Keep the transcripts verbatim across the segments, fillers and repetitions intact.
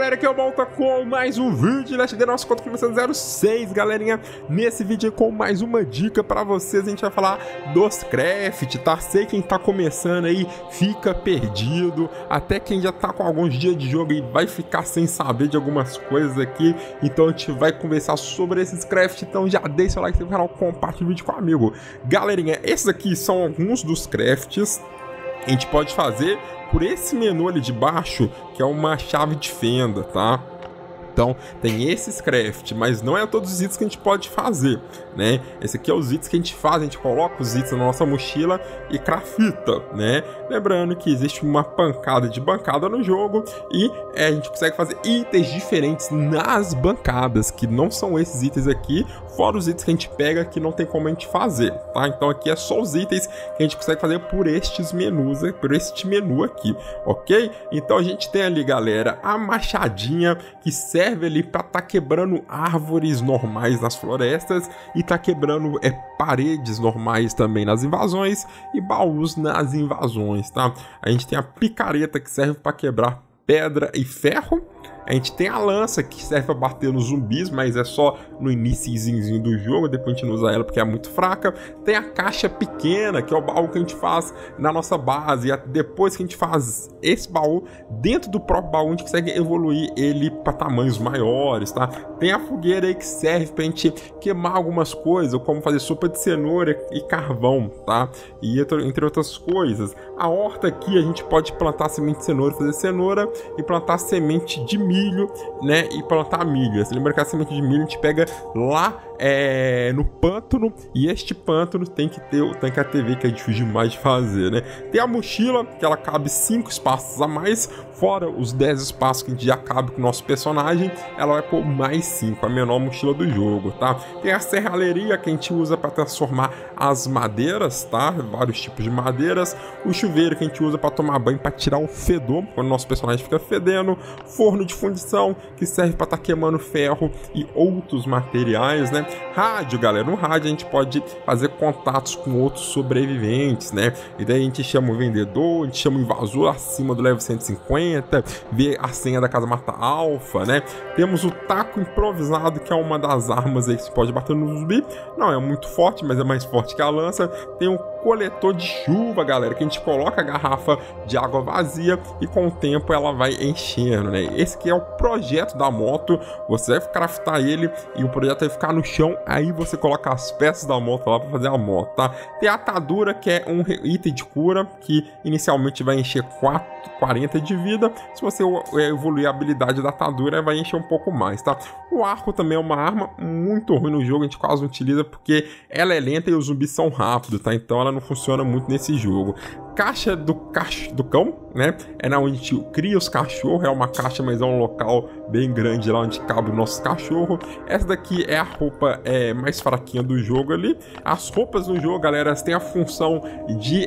galera, aqui eu volto com mais um vídeo Last da nossa conta começando zero seis, galerinha. Nesse vídeo com mais uma dica pra vocês, a gente vai falar dos craft, tá? Sei quem tá começando aí fica perdido, até quem já tá com alguns dias de jogo e vai ficar sem saber de algumas coisas aqui. Então a gente vai conversar sobre esses craft, então já deixa o like no canal, compartilha o vídeo com o amigo. Galerinha, esses aqui são alguns dos crafts que a gente pode fazer por esse menu ali de baixo, que é uma chave de fenda, tá? Então, tem esses craft, mas não é todos os itens que a gente pode fazer, né? Esse aqui é os itens que a gente faz, a gente coloca os itens na nossa mochila e crafta, né? Lembrando que existe uma pancada de bancada no jogo e é, a gente consegue fazer itens diferentes nas bancadas, que não são esses itens aqui, fora os itens que a gente pega que não tem como a gente fazer, tá? Então aqui é só os itens que a gente consegue fazer por estes menus, por este menu aqui, ok? Então a gente tem ali, galera, a machadinha que serve serve ali para tá quebrando árvores normais nas florestas e tá quebrando é, paredes normais também nas invasões e baús nas invasões, tá? A gente tem a picareta que serve para quebrar pedra e ferro. A gente tem a lança que serve para bater nos zumbis, mas é só no iniciozinho do jogo, depois a gente não usa ela porque é muito fraca. Tem a caixa pequena, que é o baú que a gente faz na nossa base, e depois que a gente faz esse baú, dentro do próprio baú a gente consegue evoluir ele para tamanhos maiores, tá? Tem a fogueira aí que serve para a gente queimar algumas coisas, como fazer sopa de cenoura e carvão, tá? E entre outras coisas. A horta aqui a gente pode plantar semente de cenoura, fazer cenoura e plantar semente de milho. milho, né, e plantar milho. Você lembra que a semente de milho a gente pega lá é, no pântano, e este pântano tem que ter o tanque A T V, que é difícil demais de fazer, né? Tem a mochila, que ela cabe cinco espaços a mais, fora os dez espaços que a gente já cabe com o nosso personagem, ela vai por mais cinco, a menor mochila do jogo, tá? Tem a serralheria que a gente usa para transformar as madeiras, tá? Vários tipos de madeiras. O chuveiro que a gente usa para tomar banho, para tirar o fedor, quando o nosso personagem fica fedendo. Forno de fundição, que serve para estar tá queimando ferro e outros materiais, né? Rádio, galera, no rádio a gente pode fazer contatos com outros sobreviventes, né? E daí a gente chama o vendedor, a gente chama o invasor acima do level cento e cinquenta, vê a senha da casa mata alfa, né? Temos o taco improvisado, que é uma das armas aí que se pode bater no zumbi. Não é muito forte, mas é mais forte que a lança. Tem o coletor de chuva, galera, que a gente coloca a garrafa de água vazia e com o tempo ela vai enchendo, né? Esse aqui é o projeto da moto, você vai craftar ele e o projeto vai ficar no chão, aí você coloca as peças da moto lá para fazer a moto, tá? Tem a atadura, que é um item de cura, que inicialmente vai encher quatro, quarenta de vida. Se você evoluir a habilidade da atadura, vai encher um pouco mais, tá? O arco também é uma arma muito ruim no jogo, a gente quase não utiliza porque ela é lenta e os zumbis são rápidos, tá? Então ela não funciona muito nesse jogo. Caixa do, cach... do cão, né? É na onde a gente cria os cachorros. É uma caixa, mas é um local bem grande lá onde cabe o nosso cachorro. Essa daqui é a roupa é, mais fraquinha do jogo ali. As roupas no jogo, galera, elas têm a função de,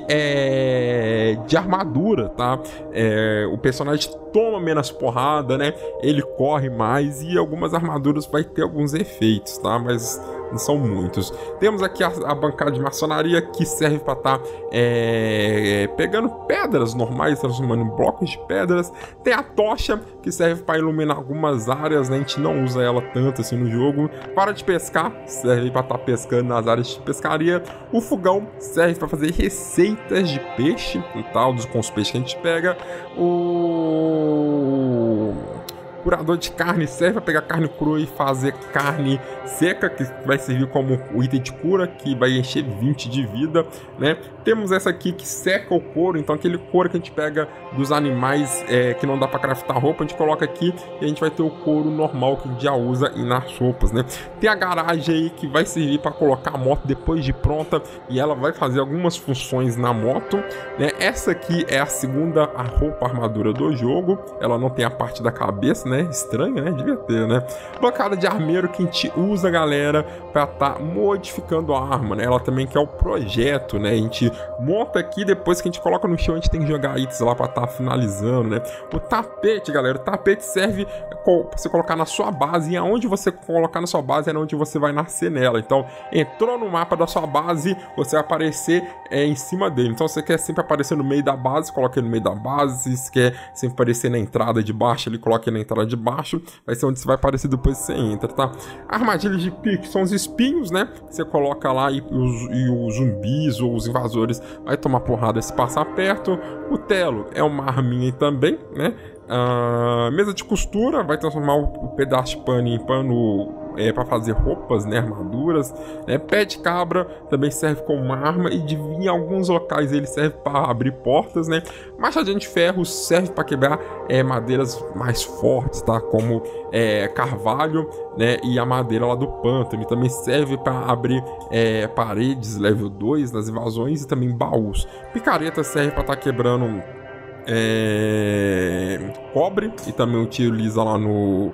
é... de armadura, tá? É... O personagem toma menos porrada, né? Ele corre mais e algumas armaduras vai ter alguns efeitos, tá? Mas não são muitos. Temos aqui a, a bancada de maçonaria, que serve para estar tá, é, pegando pedras normais, transformando em blocos de pedras. Tem a tocha, que serve para iluminar algumas áreas, né? A gente não usa ela tanto assim no jogo. Para de pescar, serve para estar tá pescando nas áreas de pescaria. O fogão serve para fazer receitas de peixe e tal, com os peixes que a gente pega. O curador de carne serve para pegar carne crua e fazer carne seca, que vai servir como o item de cura, que vai encher vinte de vida, né? Temos essa aqui que seca o couro, então aquele couro que a gente pega dos animais é, que não dá para craftar roupa, a gente coloca aqui e a gente vai ter o couro normal que a gente já usa nas roupas, né? Tem a garagem aí que vai servir para colocar a moto depois de pronta e ela vai fazer algumas funções na moto, né? Essa aqui é a segunda a roupa armadura do jogo, ela não tem a parte da cabeça, né? Estranha, né? Devia ter, né? Bancada de armeiro que a gente usa, galera, para tá modificando a arma, né? Ela também quer o projeto, né? A gente monta aqui, depois que a gente coloca no chão, a gente tem que jogar itens lá para tá finalizando, né? O tapete, galera, o tapete serve para você colocar na sua base, e aonde você colocar na sua base é onde você vai nascer nela. Então, entrou no mapa da sua base, você vai aparecer é, em cima dele. Então, você quer sempre aparecer no meio da base, coloca ele no meio da base. Se quer sempre aparecer na entrada de baixo, ele coloca ele na entrada de baixo, vai ser onde você vai aparecer depois que você entra, tá? Armadilhas de pique são os espinhos, né? Você coloca lá e os, e os zumbis ou os invasores vai tomar porrada se passar perto. O telo é uma arminha também, né? Uh, mesa de costura vai transformar o, o pedaço de pano em pano é, para fazer roupas, né, armaduras. Né? Pé de cabra também serve como uma arma e de, em alguns locais ele serve para abrir portas, né? Machadinho de ferro serve para quebrar é, madeiras mais fortes, tá? Como é, carvalho, né? E a madeira lá do pântano. Ele também serve para abrir é, paredes level dois nas invasões e também baús. Picareta serve para estar tá quebrando É... cobre e também utiliza lá no,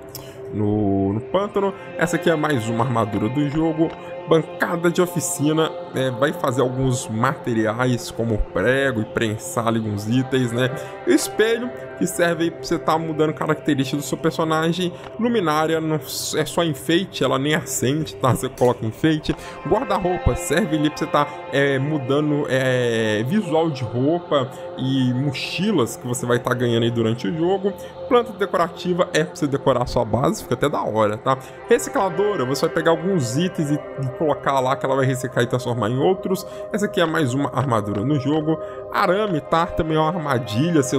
no, no pântano. Essa aqui é mais uma armadura do jogo. Bancada de oficina, né, vai fazer alguns materiais como prego e prensar alguns itens, né? E o espelho, que serve para você estar tá mudando características do seu personagem. Luminária não é só enfeite, ela nem acende, tá? Você coloca enfeite. Guarda-roupa serve ali para você estar tá, é, mudando é, visual de roupa e mochilas que você vai estar tá ganhando aí durante o jogo. Planta decorativa é para você decorar a sua base, fica até da hora, tá? Recicladora, você vai pegar alguns itens e, e colocar lá que ela vai ressecar e transformar em outros. Essa aqui é mais uma armadura no jogo. Arame, tá? Também é uma armadilha, seu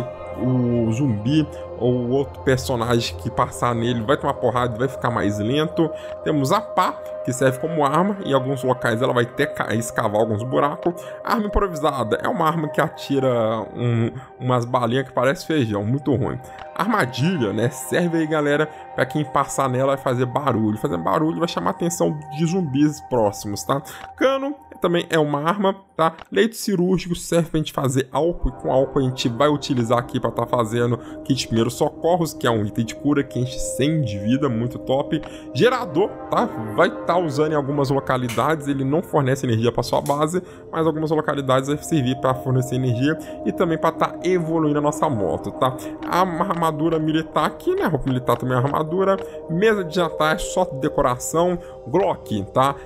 o zumbi ou outro personagem que passar nele vai tomar porrada e vai ficar mais lento. Temos a pá, que serve como arma, e em alguns locais ela vai até escavar alguns buracos. Arma improvisada é uma arma que atira um, umas balinhas que parece feijão, muito ruim. Armadilha, né, serve aí, galera, para quem passar nela vai fazer barulho. Fazendo barulho vai chamar a atenção de zumbis próximos, tá? Cano também é uma arma, tá? Leito cirúrgico serve pra gente fazer álcool, e com álcool a gente vai utilizar aqui para estar tá fazendo kit de primeiros socorros, que é um item de cura que enche cem de vida, muito top. Gerador, tá? Vai estar tá usando em algumas localidades, ele não fornece energia para sua base, mas algumas localidades vai servir para fornecer energia e também para estar tá evoluindo a nossa moto, tá? A armadura militar aqui, né? A roupa militar também é armadura. Mesa de jantar é só decoração. Glock, tá?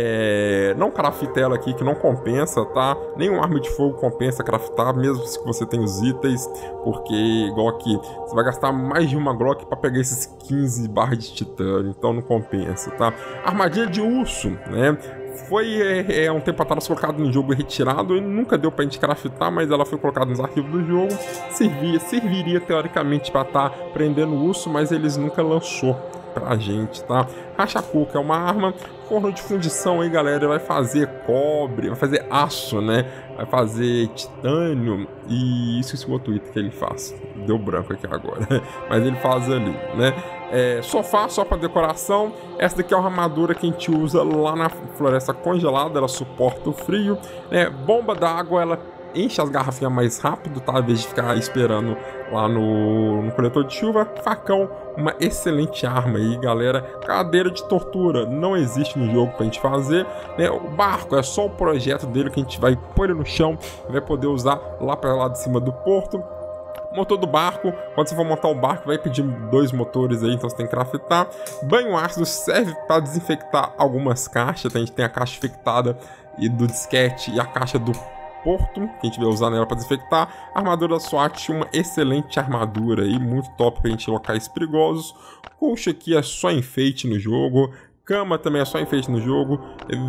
É... Não crafta ela aqui, que não compensa, tá? Nenhuma arma de fogo compensa craftar, mesmo se você tem os itens, porque Glock, você vai gastar mais de uma Glock para pegar esses quinze barras de titânio, então não compensa, tá? Armadilha de urso, né? Foi é, é, um tempo atrás colocado no jogo e retirado, e nunca deu pra gente craftar, mas ela foi colocada nos arquivos do jogo. Servia, serviria teoricamente para estar tá prendendo o urso, mas eles nunca lançou pra gente, tá? Racha-cuca é uma arma. Forno de fundição aí, galera, vai fazer cobre, vai fazer aço, né? Vai fazer titânio e isso é o outro item que ele faz. Deu branco aqui agora, mas ele faz ali, né? É, sofá só para decoração. Essa daqui é uma armadura que a gente usa lá na floresta congelada, ela suporta o frio, né? Bomba d'água, ela enche as garrafinhas mais rápido, tá? Ao invés de ficar esperando lá no, no coletor de chuva. Facão, uma excelente arma aí, galera. Cadeira de tortura não existe no jogo pra gente fazer, né? O barco é só o projeto dele que a gente vai pôr ele no chão e vai poder usar lá para lá de cima do porto. Motor do barco, quando você for montar o barco vai pedir dois motores aí, então você tem que craftar. Banho ácido serve para desinfectar algumas caixas, a gente tem a caixa infectada e do disquete e a caixa do porto, que a gente vai usar nela para desinfectar. Armadura da SWAT, uma excelente armadura aí, muito top pra gente ir em locais perigosos. Colcha aqui é só enfeite no jogo. Cama também é só enfeite no jogo.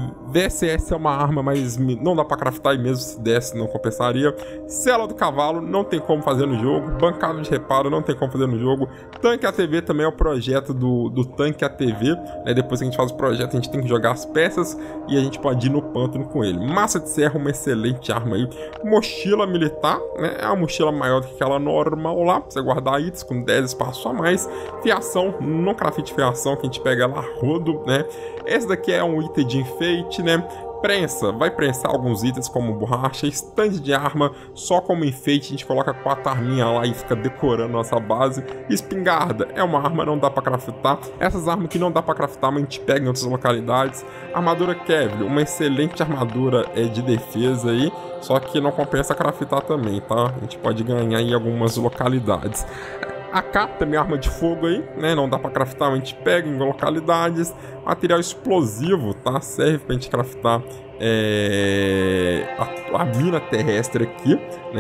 V S S é uma arma, mas não dá pra craftar, e mesmo se desse não compensaria. Cela do cavalo não tem como fazer no jogo. Bancada de reparo não tem como fazer no jogo. Tanque A T V também é o projeto do, do tanque A T V, né? Depois que a gente faz o projeto a gente tem que jogar as peças e a gente pode ir no pântano com ele. Massa de serra, uma excelente arma aí. Mochila militar, né? É uma mochila maior do que aquela normal lá, pra você guardar itens com dez espaços a mais. Fiação, não crafte fiação que a gente pega lá rodo, né? Esse daqui é um item de enfeite, né? Prensa, vai prensar alguns itens como borracha. Estande de arma, só como enfeite, a gente coloca quatro arminhas lá e fica decorando nossa base. Espingarda, é uma arma, não dá pra craftar. Essas armas que não dá pra craftar, mas a gente pega em outras localidades. Armadura Kevlar, uma excelente armadura é, de defesa aí, só que não compensa craftar também, tá? A gente pode ganhar em algumas localidades. A K também é arma de fogo aí, né? Não dá pra craftar, a gente pega em localidades. Material explosivo, tá? Serve pra gente craftar é, a, a mina terrestre aqui, né?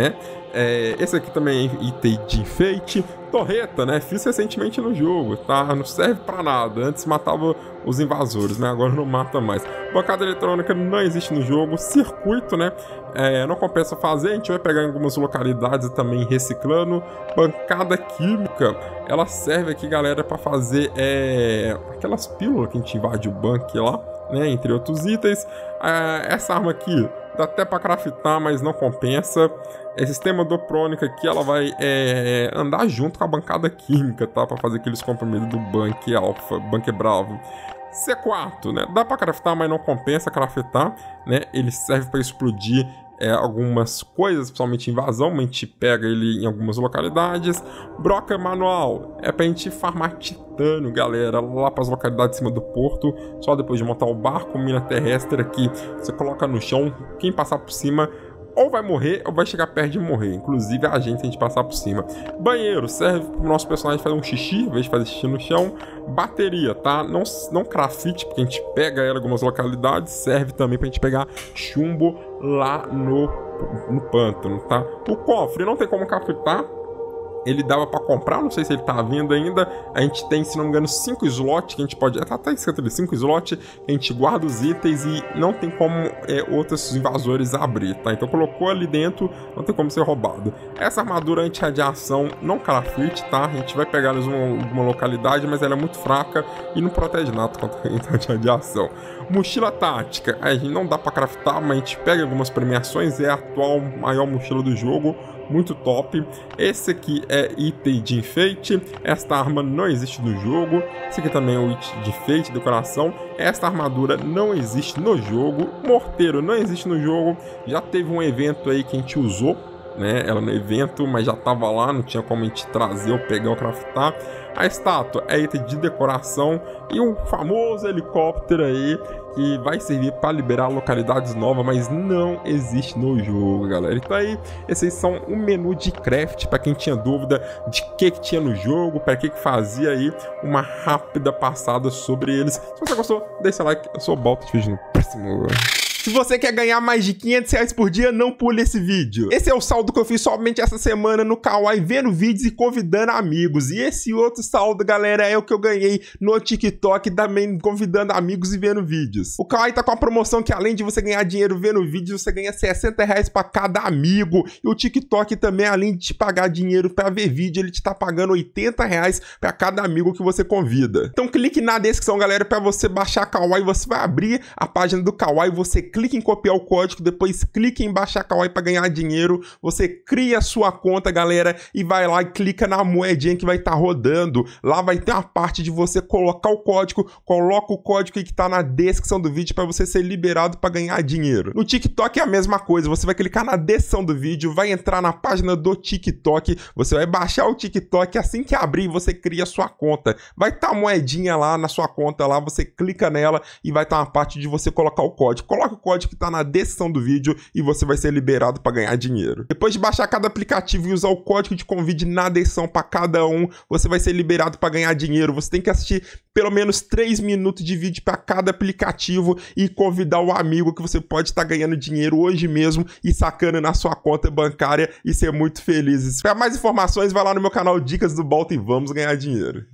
É, esse aqui também é item de enfeite. Torreta, né? Fiz recentemente no jogo, tá? Não serve pra nada. Antes matava os invasores, né? Agora não mata mais. Bancada eletrônica não existe no jogo. Circuito, né? É, não compensa fazer. A gente vai pegar em algumas localidades também reciclando. Bancada química. Ela serve aqui, galera, pra fazer é, aquelas pílulas que a gente invade o banco lá, né? Entre outros itens. É, essa arma aqui dá até pra craftar, mas não compensa. Esse sistema doprônica aqui, ela vai é, andar junto com a bancada química, tá? Pra fazer aqueles comprimidos do Bunker Alpha, Bunker Bravo. C quatro, né? Dá pra craftar, mas não compensa craftar, né? Ele serve pra explodir é, algumas coisas, principalmente invasão. A gente pega ele em algumas localidades. Broca manual é pra gente farmar titânio, galera, lá pras localidades em cima do porto. Só depois de montar o barco, mina terrestre aqui, você coloca no chão. Quem passar por cima ou vai morrer ou vai chegar perto de morrer. Inclusive a gente, a gente passar por cima. Banheiro serve para o nosso personagem fazer um xixi, em vez de fazer xixi no chão. Bateria, tá? Não, não crafite, porque a gente pega ela em algumas localidades. Serve também para a gente pegar chumbo lá no, no pântano, tá? O cofre não tem como craftar. Ele dava pra comprar, não sei se ele tá vindo ainda. A gente tem, se não me engano, cinco slots que a gente pode... Tá, tá escrito ali, cinco slots que a gente guarda os itens e não tem como é, outros invasores abrir, tá? Então colocou ali dentro, não tem como ser roubado. Essa armadura anti-radiação não craft, tá? A gente vai pegar eles em uma, uma localidade, mas ela é muito fraca e não protege nada contra a anti-radiação. Mochila tática, a gente não dá pra craftar, mas a gente pega algumas premiações, é a atual maior mochila do jogo. Muito top. Esse aqui é item de enfeite. Esta arma não existe no jogo. Esse aqui também é um item de enfeite, decoração. Esta armadura não existe no jogo. Morteiro não existe no jogo. Já teve um evento aí que a gente usou, né? Ela no evento, mas já tava lá, não tinha como a gente trazer ou pegar ou craftar. A estátua é item de decoração e um famoso helicóptero aí que vai servir para liberar localidades novas, mas não existe no jogo, galera. Então aí, esses são o menu de craft para quem tinha dúvida de que que tinha no jogo, para que que fazia aí, uma rápida passada sobre eles. Se você gostou, deixa seu like, eu sou o Balto, te vejo no próximo. Se você quer ganhar mais de quinhentos reais por dia, não pule esse vídeo. Esse é o saldo que eu fiz somente essa semana no Kawaii, vendo vídeos e convidando amigos. E esse outro saldo, galera, é o que eu ganhei no TikTok, também convidando amigos e vendo vídeos. O Kawaii tá com a promoção que, além de você ganhar dinheiro vendo vídeos, você ganha sessenta reais pra cada amigo. E o TikTok também, além de te pagar dinheiro pra ver vídeo, ele te tá pagando oitenta reais pra cada amigo que você convida. Então clique na descrição, galera, pra você baixar Kawaii. Você vai abrir a página do Kawaii, você clique em copiar o código, depois clique em baixar Kawaii para ganhar dinheiro. Você cria a sua conta, galera, e vai lá e clica na moedinha que vai estar tá rodando. Lá vai ter uma parte de você colocar o código, coloca o código aí que tá na descrição do vídeo para você ser liberado para ganhar dinheiro. No TikTok é a mesma coisa, você vai clicar na descrição do vídeo, vai entrar na página do TikTok, você vai baixar o TikTok, assim que abrir você cria a sua conta. Vai estar tá a moedinha lá na sua conta lá, você clica nela e vai estar tá uma parte de você colocar o código. Coloca o código que tá na descrição do vídeo e você vai ser liberado para ganhar dinheiro. Depois de baixar cada aplicativo e usar o código de convite na descrição para cada um, você vai ser liberado para ganhar dinheiro. Você tem que assistir pelo menos três minutos de vídeo para cada aplicativo e convidar o amigo que você pode estar tá ganhando dinheiro hoje mesmo e sacando na sua conta bancária e ser muito feliz. Para mais informações, vai lá no meu canal Dicas do Balto e vamos ganhar dinheiro.